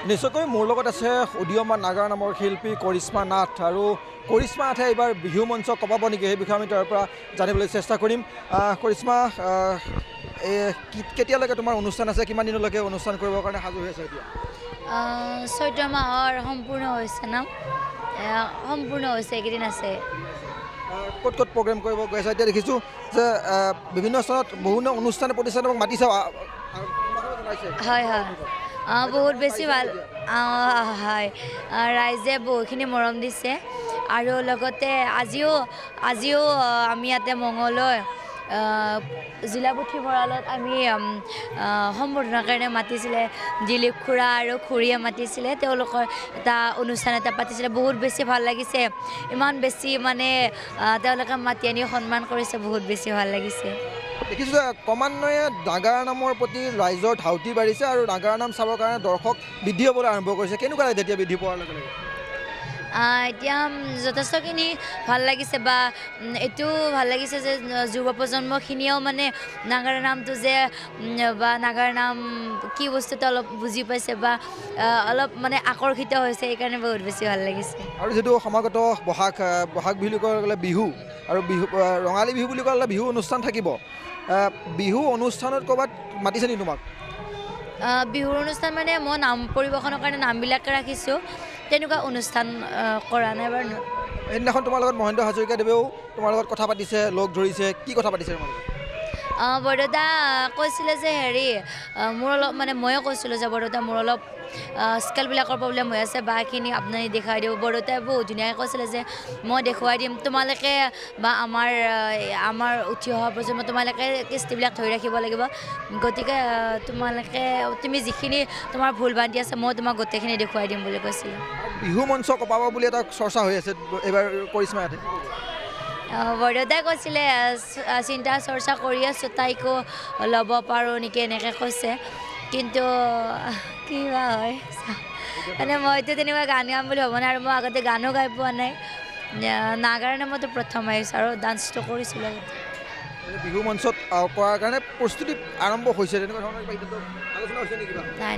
নিশ্চয়কৈ মোৰ লগত আছে উদীয়মান নাগাৰা নামৰ শিল্পী কৰিশ্মা নাথ আৰু কৰিশ্মা নাথে এইবাৰ বিহু মঞ্চ কপাব নেকি সেই বিষয়ে আমি তাৰ পৰা জানিবলৈ চেষ্টা কৰিম কৰিশ্মা কেতিয়ালৈকে তোমাৰ অনুষ্ঠান আছে কিমান দিনলৈকে অনুষ্ঠান কৰিবৰ কাৰণে সাজু হৈ আছে এতিয়া চৈত্ৰ মাহৰ সম্পূৰ্ণ হৈছে ন সম্পূৰ্ণ হৈছে এইকেইদিন আছে ক'ত ক'ত প্ৰগ্ৰেম কৰিব গৈ আছে এতিয়া দেখিছোঁ যে বিভিন্ন স্থানত বিভিন্ন অনুষ্ঠান প্ৰতিষ্ঠানক মাতিছে হয় হয় বহুত বেছি ভাল হয় ৰাইজে বহুখিনি মৰম দিছে আৰু লগতে আজিও আমি ইয়াতে মঙলদৈ জিলা পুথিভঁৰালত আমি সম্বৰ্ধনাৰ কাৰণে মাতিছিলে দিলীপ খুৰা আৰু খুৰীয়ে মাতিছিলে তেওঁলোকৰ এটা অনুষ্ঠান এটা পাতিছিলে বহুত বেছি ভাল লাগিছে ইমান বেছি মানে তেওঁলোকে মাতি আনি সন্মান কৰিছে বহুত বেছি ভাল লাগিছে দেখিছোঁ যে ক্ৰমান্বয়ে নাগাৰা নামৰ প্ৰতি ৰাইজৰ ধাউতি বাঢ়িছে আৰু নাগাৰা নাম চাবৰ কাৰণে দৰ্শক বৃদ্ধি হ'বলৈ আৰম্ভ কৰিছে কেনেকুৱা লাগে তেতিয়া বৃদ্ধি পোৱাৰ লগে লগে এতিয়া যথেষ্টখিনি ভাল লাগিছে বা এইটো ভাল লাগিছে যে যুৱ প্ৰজন্মখিনিয়েও মানে নাগাৰা নামটো যে বা নাগাৰা নাম কি বস্তুটো অলপ বুজি পাইছে বা অলপ মানে আকৰ্ষিত হৈছে সেইকাৰণে বহুত বেছি ভাল লাগিছে আৰু যিটো সমাগত বহাগ বিহু বুলি ক'লে বিহু আৰু বিহু ৰঙালী বিহু বুলি ক'লে বিহু অনুষ্ঠান থাকিব বিহু অনুষ্ঠানত ক'ৰবাত মাতিছে নেকি তোমাক বিহুৰ অনুষ্ঠান মানে মই নাম পৰিৱেশনৰ কাৰণে নামবিলাকে ৰাখিছোঁ তেনেকুৱা অনুষ্ঠান কৰা নাই বাৰু সেইদিনাখন তোমাৰ লগত মহেন্দ্ৰ হাজৰিকাদেৱেও তোমাৰ লগত কথা পাতিছে লগ ধৰিছে কি কথা পাতিছে বৰদেউতা কৈছিলে যে হেৰি মোৰ অলপ মানে ময়ো কৈছিলোঁ যে বৰদেউতা মোৰ অলপ স্কেলবিলাকৰ প্ৰব্লেম হৈ আছে বাখিনি আপুনি দেখুৱাই দিব বৰদেউতাই বহুত ধুনীয়াকৈ কৈছিলে যে মই দেখুৱাই দিম তোমালোকে বা আমাৰ উঠি অহা প্ৰজন্ম তোমালোকে কৃষ্টিবিলাক ধৰি ৰাখিব লাগিব গতিকে তুমি যিখিনি তোমাৰ ভুল বান্ধি আছে মই তোমাক গোটেইখিনি দেখুৱাই দিম বুলি কৈছিলোঁ বিহু মঞ্চ কপাব বুলি এটা চৰ্চা হৈ আছে এইবাৰ কৰিশ্মা ইয়াতে বৰদেউতাই কৈছিলে চিন্তা চৰ্চা কৰি আছোঁ তাইকো ল'ব পাৰোঁ নেকি এনেকৈ কৈছে কিন্তু কি বা হয় মানে মইতো তেনেকুৱা গান গাম বুলি হ'ব নাই আৰু মই আগতে গানো গাই পোৱা নাই নাগাৰা নামতো প্ৰথম আহিছোঁ আৰু ডান্সটো কৰিছিলোঁ বিহু মঞ্চত কৰাৰ কাৰণে প্ৰস্তুতি আৰম্ভ হৈছে তেনেকুৱা ধৰণৰ আলোচনা হৈছে নেকি নাই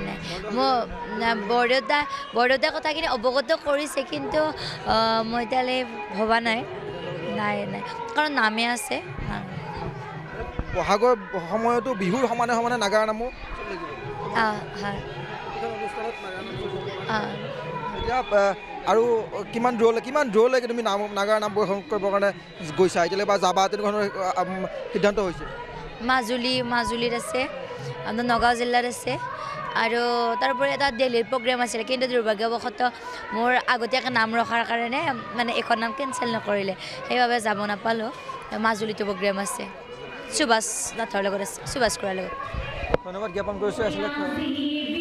বৰদেউতাই কথাখিনি অৱগত কৰিছে কিন্তু মই এতিয়ালৈ ভবা নাই কাৰণ নামে আছে বহাগৰ সময়তো বিহুৰ সমানে সমানে নাগাৰা নামো এতিয়া আৰু কিমান দূৰলৈকে তুমি নাগাৰা নাম পৰিৱেশন কৰিবৰ কাৰণে গৈছা এতিয়ালৈ বা যাবা তেনেকুৱা ধৰণৰ সিদ্ধান্ত হৈছে মাজুলীত আছে আপোনাৰ নগাঁও জিলাত আছে আৰু তাৰোপৰি এটা দিল্লীৰ প্ৰগ্ৰেম আছিলে কিন্তু দুৰ্ভাগ্যবশতঃ মোৰ আগতীয়াকৈ নাম ৰখাৰ কাৰণে মানে এখন নাম কেঞ্চেল নকৰিলে সেইবাবে যাব নাপালোঁ মাজুলীতো প্ৰগ্ৰেম আছে সুভাষ নাথৰ লগত আছে সুভাষ খুৰাৰ লগত ধন্যবাদ জ্ঞাপন কৰিছোঁ আচলতে